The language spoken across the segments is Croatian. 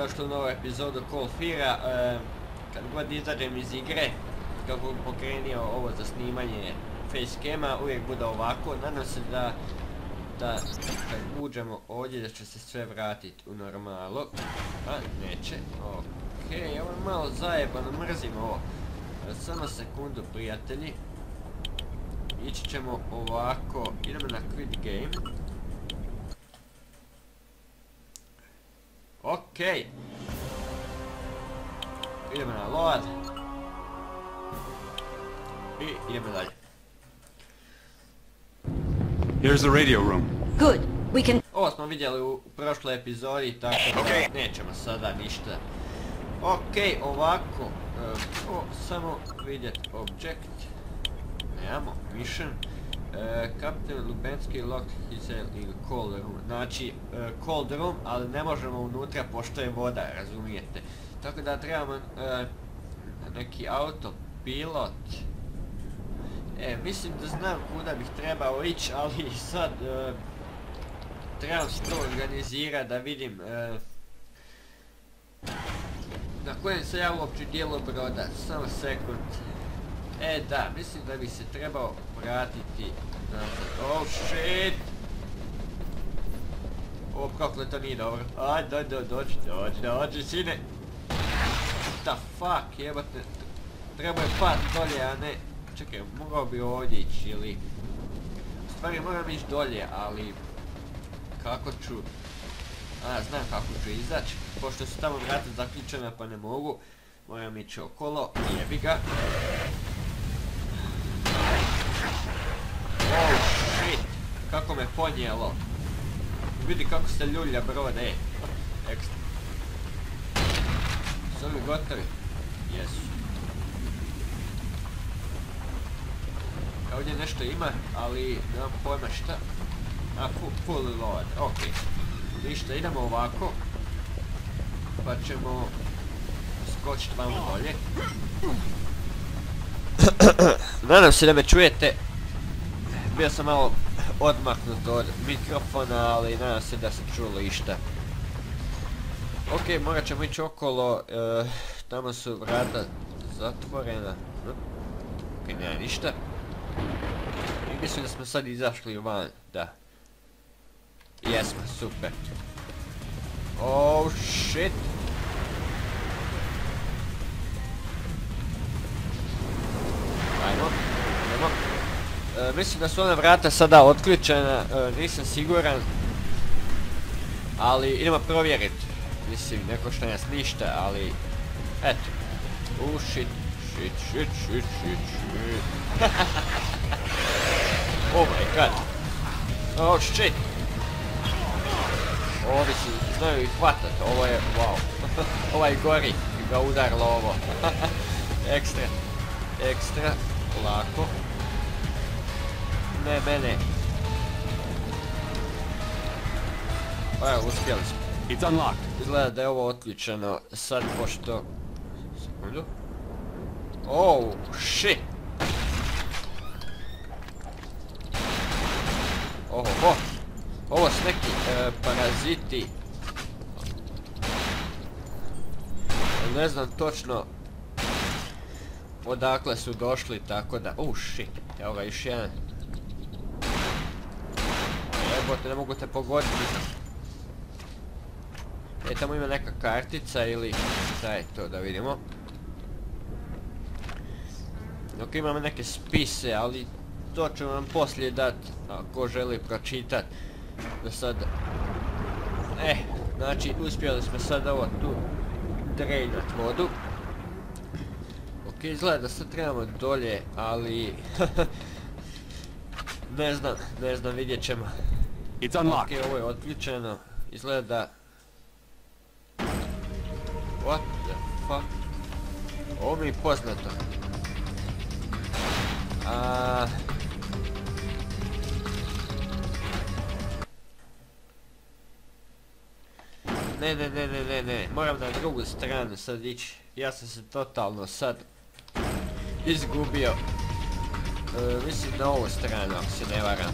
dobrodošli u novu epizodu Call Fear-a. Kad god izađem iz igre, kako bi pokrenio ovo za snimanje facecama, uvijek bude ovako. Nadam se da kad uđemo ovdje da će se sve vratiti u normalu. A, neće. Okej, ovo je malo zajebano, mrzim ovo. Samo sekundu, prijatelji. Ići ćemo ovako, idemo na quit game. Okej. Idemo na load. I idemo dalje. Here's the radio room. Good. We can... Ovo smo vidjeli u prošloj epizodi, tako da nećemo sada ništa. Okej, ovako. Samo vidjet object. Nemamo, mission. Kapitan Lubenski locked his in cold room. Znači, cold room, ali ne možemo unutra pošto je voda, razumijete. Tako da trebamo neki autopilot. Mislim da znam kuda bih trebao ići, ali sad trebam se to organizirati da vidim na kojem se ja uopće dijelu broda. Samo sekund. Da, mislim da bi se trebao vratiti nazad. Oh shit! Ovo prokleto nije dobro. Ajde, dođi sine! What the fuck, jebate. Treba je pad dolje, a ne... Čekaj, mogao bi ovdje ići ili... U stvari moram ići dolje, ali... Kako ću... znam kako ću izaći. Pošto su tamo vrata zaključena pa ne mogu. Moram ići okolo, jebi ga. Oh shit, kako me ponijelo. Vidi kako se ljulja brod, ekstra. Su li gotovi? Jesu. Ovdje nešto ima, ali nemam pojma šta. Full load, okej. Ništa, idemo ovako. Pa ćemo skočiti vamo dolje. Nadam se da me čujete. Bio sam malo odmaknut od mikrofona, ali nadam se da se čulo išta. Okej, morat ćemo ići okolo, tamo su vrata zatvorena. Okej, nema ništa. I mislim da smo sad izašli van, da. Jesmo, super. Oh shit! Ajmo. Mislim da su ona vrata sada otključena, nisam siguran. Ali idemo provjeriti. Mislim, ne košta nas ništa, ali... Eto. Shit. Oh my god. Oh shit. Ovi si znaju ih hvatat, ovo je wow. Ovaj gori, ga udarilo ovo. Ekstra, lako. Ne, mene. Evo, uspjeli smo. It's unlocked. Izgleda da je ovo otključeno sad pošto... Sekundu. Oh, shit. Oho. Ovo su neki paraziti. Ne znam točno odakle su došli, tako da... shit. Evo ga, još jedan. Jebote, ne mogu te pogoditi. Tamo ima neka kartica ili... Šta je to, da vidimo. Dok imamo neke spise, ali to ću vam poslije dat, ako želi pročitat. Da sad... znači uspjeli smo sad ovo tu drejnat vodu. Izgleda da sad trebamo dolje, ali... ne znam, vidjet ćemo. Ovo je otključeno, izgleda da... What the fuck? Ovo mi je poznato. Ne, moram na drugu stranu sad ići. Ja sam se totalno sad izgubio. Mislim na ovu stranu, ako se ne varam.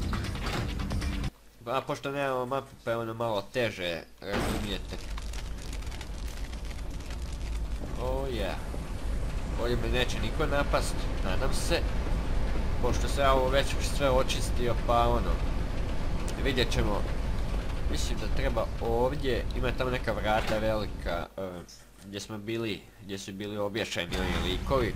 Pošto nemamo mapu, pa je ono malo teže, razumijete. kraja. Ovdje me neće niko napast, nadam se. Pošto se ja ovo već sve očistio, pa ono, vidjet ćemo. Mislim da treba ovdje, ima tamo neka vrata velika, gdje su bili obješeni oni likovi.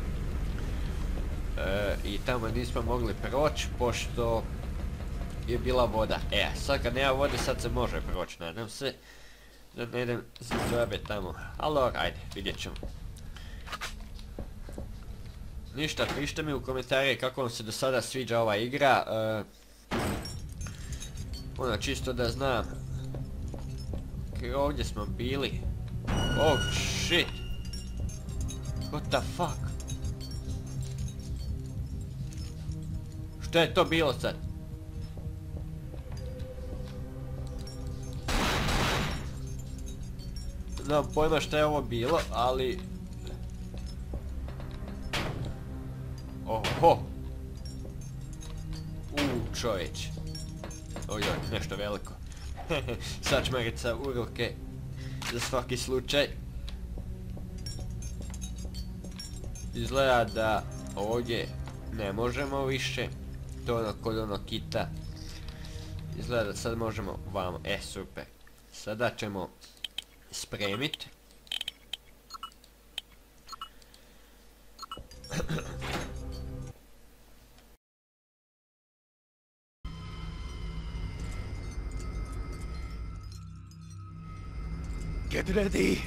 I tamo nismo mogli proći, pošto je bila voda. Sad kad nema vode, sad se može proći, nadam se. Da ne idem za džabe tamo, ali ajde, vidjet ćemo. Ništa, pišite mi u komentare kako vam se do sada sviđa ova igra. Ono, čisto da znam. Ovdje smo bili. Oh shit. What the fuck? Što je to bilo sad? Nemam pojma šta je ovo bilo, ali... Oho! Čovječ. Ojoj, nešto veliko. Sačmarica u ruke. Za svaki slučaj. Izgleda da ovdje ne možemo više. To ono kod onog kita. Izgleda da sad možemo vamo. Super. Sada ćemo spremiti. Get ready.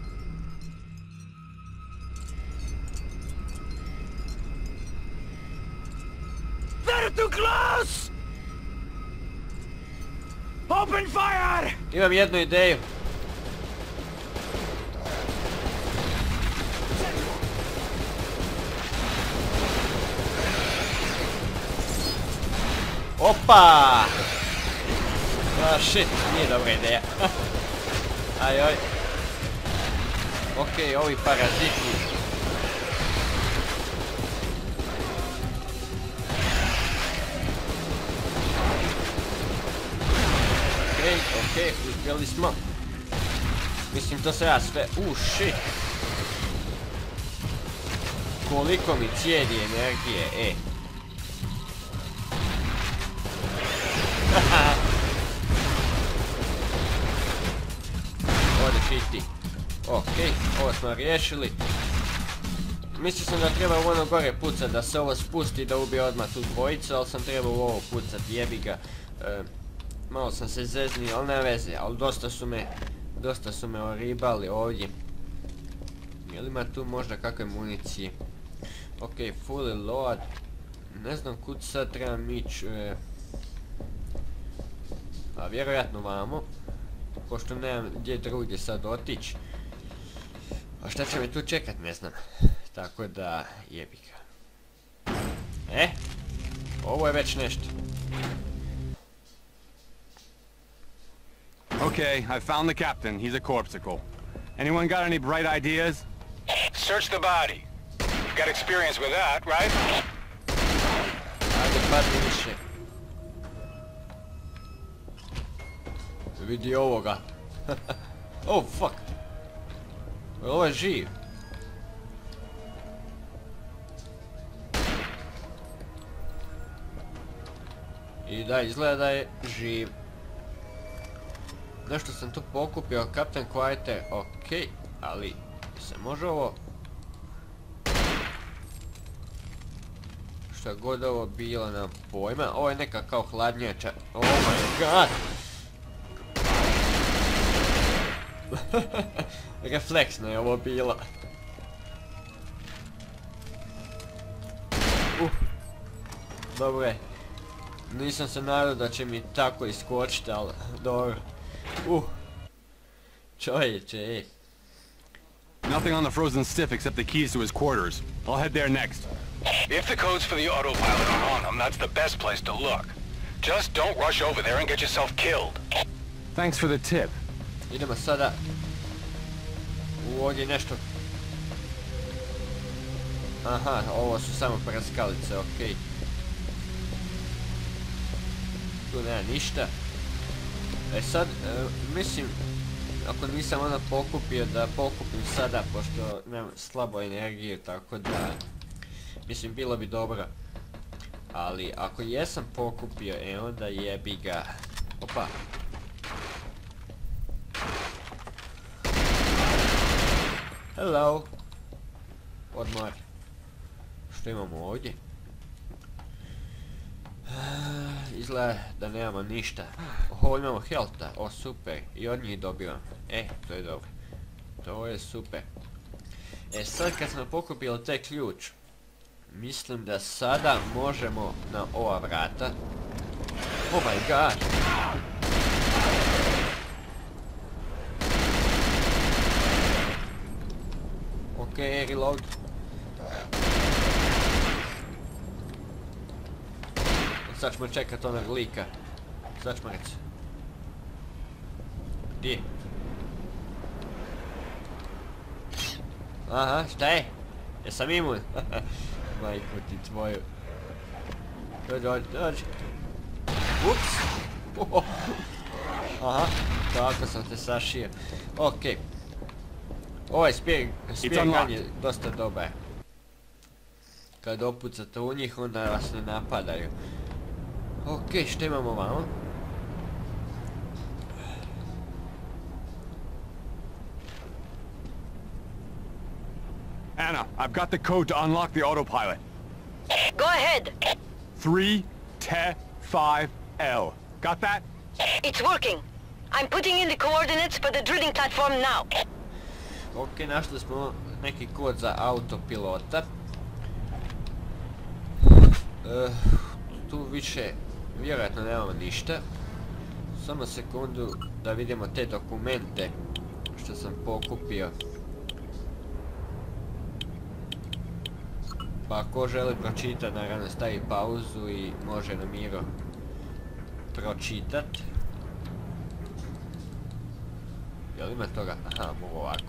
They're too close. Open fire. Imam jednu ideju. Opa! Shit, nije dobra ideja. Ajoj. Okej, ovi paraziti. Okej, uspjeli smo. Mislim, to se ja sve... shit. Koliko mi cijedi energije, Okej, ovo smo riješili. Mislio sam da treba u ono gore pucat, da se ovo spusti i da ubije odmah tu dvojicu, ali sam trebao u ovo pucat, jebi ga. Malo sam se zeznio, ali ne veze, ali dosta su me oribali ovdje. Jel ima tu možda kakve municije? Okej, fully load. Ne znam kud sad trebam ići. A vjerojatno vamo. Pošto nemam gdje drugdje sad otići. A šta će me tu čekat, ne znam. Tako da, jebi ga. Ovo je već nešto. Okay, I found the captain. He's a corpsicle. Anyone got any bright ideas? Search the body. You've got experience with that, right? Ajde, padni više. Vidi ovoga. Oh, fuck. Ovo je živ. I da, izgleda da je živ. Nešto sam tu pokupio, Captain Quieter, okej, ali se može ovo... Šta god ovo bilo, nemam pojma, ovo je neka kao hladnjača, oh my god! Refleksno je ovo bilo. Dobro je. Nisam se nadao da će mi tako iskočiti, ali dobro. Čovječe, Nothing on the frozen stiff except the keys to his quarters. I'll head there next. If the codes for the autopilot are on them, that's the best place to look. Just don't rush over there and get yourself killed. Thanks for the tip. idemo sada. Ovdje nešto. Aha, ovo su samo praskalice, okej. Tu nema ništa. Sad, mislim, ako nisam ono pokupio, da pokupim sada, pošto nemam slabo energiju, tako da, mislim, bilo bi dobro. Ali, ako jesam pokupio, onda jebi ga. Opa. Hello. Odmor. Što imamo ovdje? Izgleda da nemamo ništa. Oho, imamo healtha. O, super. I od njih dobivam. To je dobro. To je super. Sad kad smo pokupili taj ključ, mislim da sada možemo na ova vrata. Oh my god. Ok, reload. Sad ćemo čekat onog lika. Začmrec. Gdje? Aha, šta je? Jesam imun? Majko ti tvoju. Dođi. Ups. Aha, tako sam te sašio. Okej. Ovaj spear gun je dosta dobar. Kad opucate u njih, onda vas ne napadaju. Okej, što imamo ovamo? Anna, I've got the code to unlock the autopilot. Go ahead. 3T5L. Got that? It's working. I'm putting in the coordinates for the drilling platform now. Ok, našli smo neki kod za autopilota. Tu više vjerojatno nemamo ništa. Samo sekundu da vidimo te dokumente što sam pokupio. Pa ako želi pročitati, naravno stavi pauzu i može na miru pročitat. Jel ima toga? Aha, mogu ovako.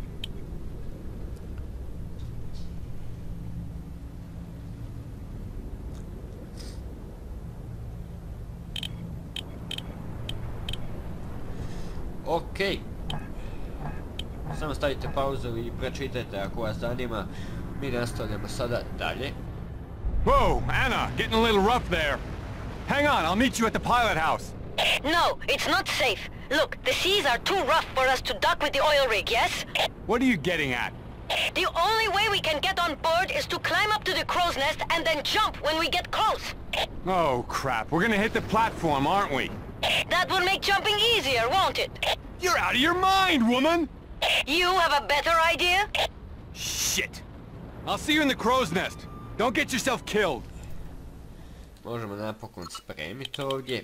Okej. Samo stavite pauzu i pročitajte ako vas zanima. Mi nastavljamo sada dalje. Whoa, Anna, getting a little rough there. Hang on, I'll meet you at the pilot house. No, it's not safe. Look, the seas are too rough for us to dock with the oil rig, yes? What are you getting at? The only way we can get on board is to climb up to the crow's nest and then jump when we get close. Oh, crap. We're gonna hit the platform, aren't we? That will make jumping easier, won't it? You're out of your mind, woman! You have a better idea? Shit! I'll see you in the crow's nest. Don't get yourself killed. Možemo napokon spremiti ovdje.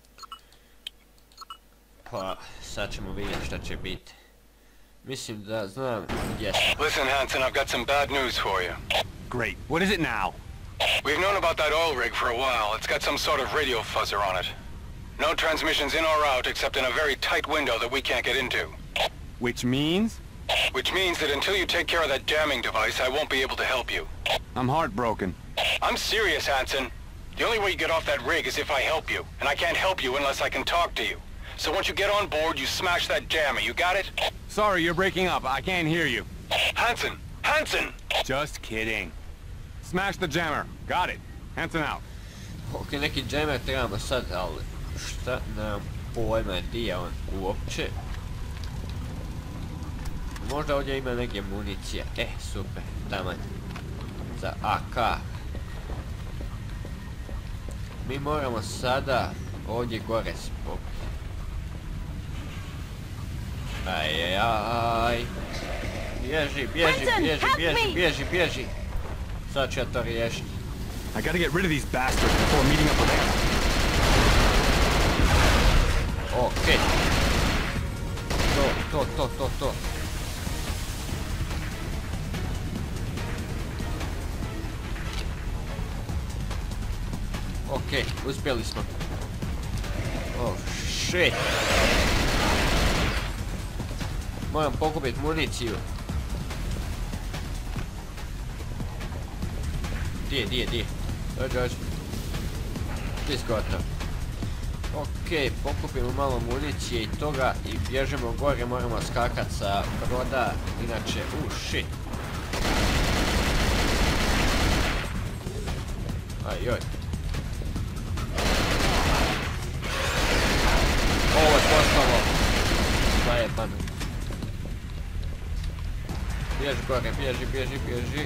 Pa, sad ćemo vidjeti šta će biti. Mislim da znam gdje sam. Listen, Hansen, I've got some bad news for you. Great. What is it now? We've known about that oil rig for a while. It's got some sort of radio fuzzer on it. No transmissions in or out except in a very tight window that we can't get into. Which means? Which means that until you take care of that jamming device, I won't be able to help you. I'm heartbroken. I'm serious, Hansen. The only way you get off that rig is if I help you, and I can't help you unless I can talk to you. So once you get on board, you smash that jammer, you got it? Sorry, you're breaking up. I can't hear you. Hansen! Hansen! Just kidding. Smash the jammer. Got it. Hansen out. Ok, neki jammer trebamo sad, ali šta nam pojma di je on uopće. Možda ovdje ima neke municije. Super, taman. Za AK. Mi moramo sada ovdje gore spopiti. Ajajaj. Bježi. Sad ću ja to riješiti. I gotta get rid of these bastards before meeting up with them. Okej. To. Okej, uspjeli smo. Oh, shit. Moram pokupiti municiju. Di? Dođi. Ti si gotov. Ok, pokupimo malo municije i toga i bježimo gore, moramo skakat sa broda, inače, shit. Ajoj. Ovo je postalo zajebano. Bježi gore, bježi.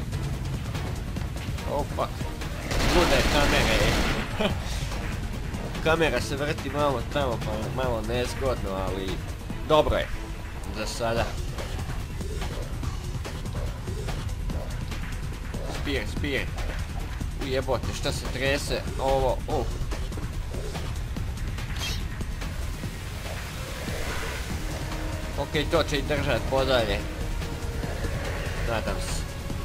Opa. Lude kamere. Kamera se vrti malo tamo, pa malo nezgodno, ali dobro je za sada. Spir. Ujebote, šta se trese? Ovo, Ok, to će i držat podalje. Nadam se.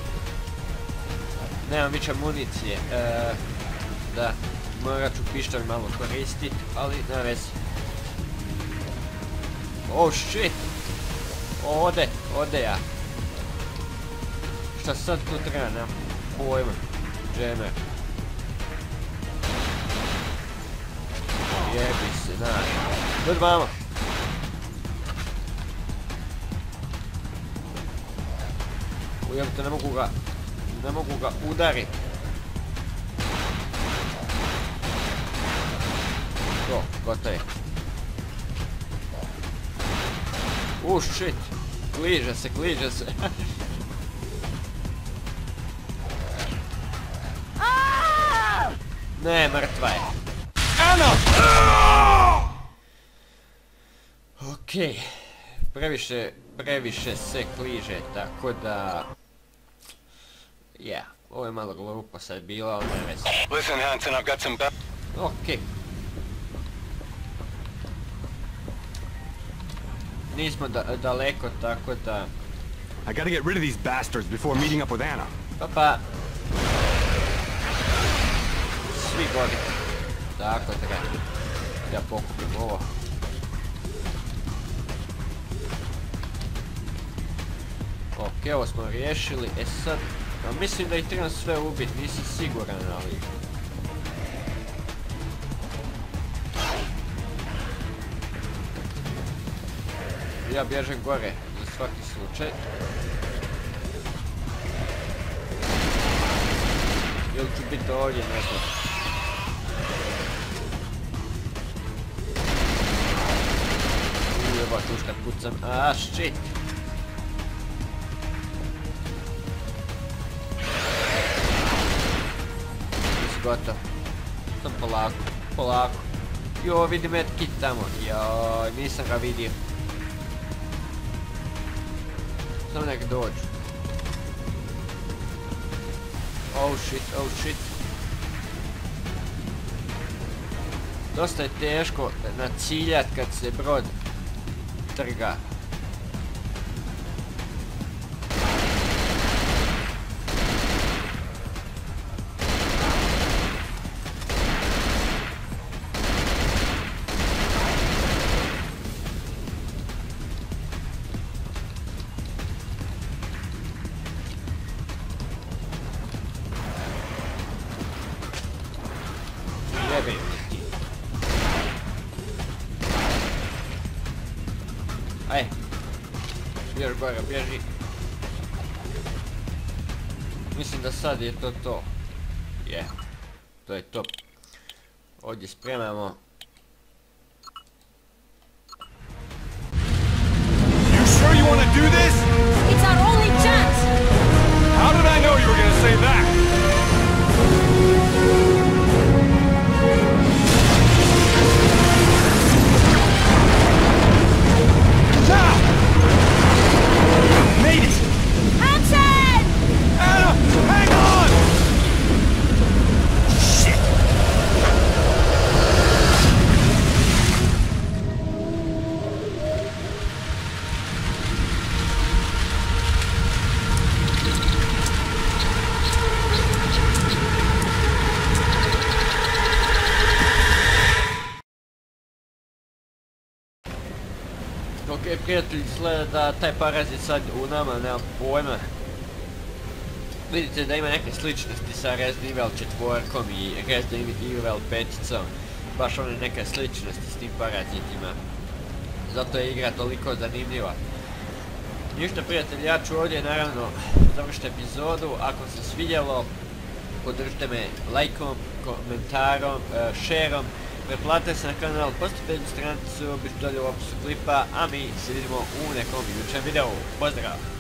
Nemam više municije. Da, morat ću pištolj malo koristit, ali na vezi. Oh shit! Ode ja. Šta sad tu treba, nemam pojma. Jammer. Jebi se, Good vama. Ujebite, ne mogu ga udarit. To, gotovo je. Shit. Kliže se. Ne, mrtva je. Anna! Okej. Previše se kliže, tako da... ovo je malo glupo sad bilo, ali ne vezi. Listen, Hansen, I've got some Okej. Nismo daleko, tako da... I gotta get rid of these bastards before meeting up with Anna. Pa. Svi gori. Tako treba. Ja pokupim ovo. Ok, ovo smo riješili. Sad... mislim da ih trebam sve ubiti, nisam siguran, ali... Ja bježem gore, za svaki slučaj. Ili ću biti ovdje, ne znam. Ujeba, tu šta pucam. Shit! Gotovo. Sam polako. Jo, vidim medkit tamo. Joj, nisam ga vidio. Samo nek dođu. Oh shit. Dosta je teško naciljat kad se brod trga. Aj, bježi gore, bježi. Mislim da sad je to. To je to. Ovdje spremamo. You sure you want to do this? It's our only chance! How did I know you were gonna say that? Made it! Hansen! Anna, hang on! Shit! Ok, prijatelji, izgleda da taj parazit sad u nama, nemam pojma. Vidite da ima neke sličnosti sa Resident Evil 4 i Resident Evil 5. baš one neke sličnosti s tim parazitima. Zato je igra toliko zanimljiva. Ništa prijatelji, ja ću ovdje naravno završiti epizodu. Ako se svidjelo, podržite me lajkom, komentarom, šerom. Pretplatite se na kanal, postavite stranicu, bit dolje u opisu klipa, a mi se vidimo u nekom idućem videu. Pozdrav!